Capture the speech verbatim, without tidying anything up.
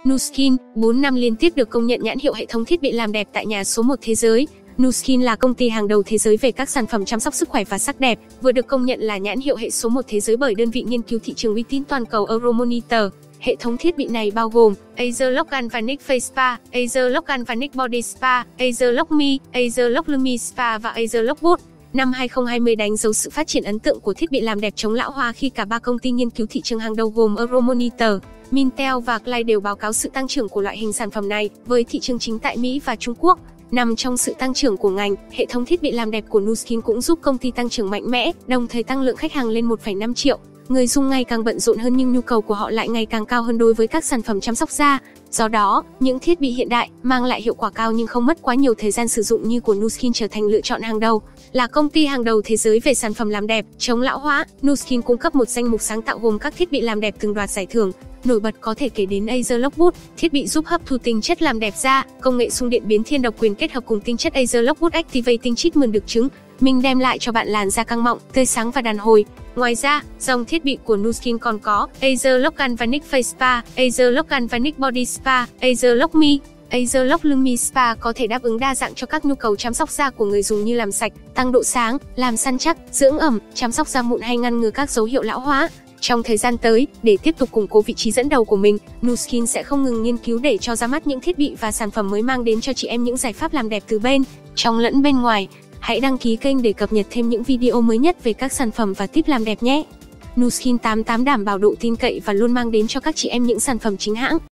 Nu Skin, bốn năm liên tiếp được công nhận nhãn hiệu hệ thống thiết bị làm đẹp tại nhà số một thế giới. Nu Skin là công ty hàng đầu thế giới về các sản phẩm chăm sóc sức khỏe và sắc đẹp, vừa được công nhận là nhãn hiệu hệ số một thế giới bởi đơn vị nghiên cứu thị trường uy tín toàn cầu Euromonitor. Hệ thống thiết bị này bao gồm Azelloc Galvanic Face Spa, Azelloc Galvanic Body Spa, Azelloc Me, Azelloc Lumi Spa và Azelloc Wood. Năm hai không hai không đánh dấu sự phát triển ấn tượng của thiết bị làm đẹp chống lão hóa khi cả ba công ty nghiên cứu thị trường hàng đầu gồm Euromonitor, Mintel và Glide đều báo cáo sự tăng trưởng của loại hình sản phẩm này với thị trường chính tại Mỹ và Trung Quốc. Nằm trong sự tăng trưởng của ngành, hệ thống thiết bị làm đẹp của Nu Skin cũng giúp công ty tăng trưởng mạnh mẽ, đồng thời tăng lượng khách hàng lên một phẩy năm triệu. Người dùng ngày càng bận rộn hơn nhưng nhu cầu của họ lại ngày càng cao hơn đối với các sản phẩm chăm sóc da. Do đó, những thiết bị hiện đại mang lại hiệu quả cao nhưng không mất quá nhiều thời gian sử dụng như của Nu Skin trở thành lựa chọn hàng đầu. Là công ty hàng đầu thế giới về sản phẩm làm đẹp, chống lão hóa, Nu Skin cung cấp một danh mục sáng tạo gồm các thiết bị làm đẹp từng đoạt giải thưởng. Nổi bật có thể kể đến Azelloc Wood, thiết bị giúp hấp thu tinh chất làm đẹp da, công nghệ xung điện biến thiên độc quyền kết hợp cùng tinh chất Azelloc Wood Activating Treatment được chứng minh đem lại cho bạn làn da căng mọng, tươi sáng và đàn hồi. Ngoài ra, dòng thiết bị của Nu Skin còn có Azelloc Galvanic Face Spa, Azelloc Galvanic Body Spa, Azelloc Me, Azelloc Lumi Spa có thể đáp ứng đa dạng cho các nhu cầu chăm sóc da của người dùng như làm sạch, tăng độ sáng, làm săn chắc, dưỡng ẩm, chăm sóc da mụn hay ngăn ngừa các dấu hiệu lão hóa. Trong thời gian tới, để tiếp tục củng cố vị trí dẫn đầu của mình, Nu Skin sẽ không ngừng nghiên cứu để cho ra mắt những thiết bị và sản phẩm mới mang đến cho chị em những giải pháp làm đẹp từ bên trong lẫn bên ngoài. Hãy đăng ký kênh để cập nhật thêm những video mới nhất về các sản phẩm và tip làm đẹp nhé. Nu Skin tám tám đảm bảo độ tin cậy và luôn mang đến cho các chị em những sản phẩm chính hãng.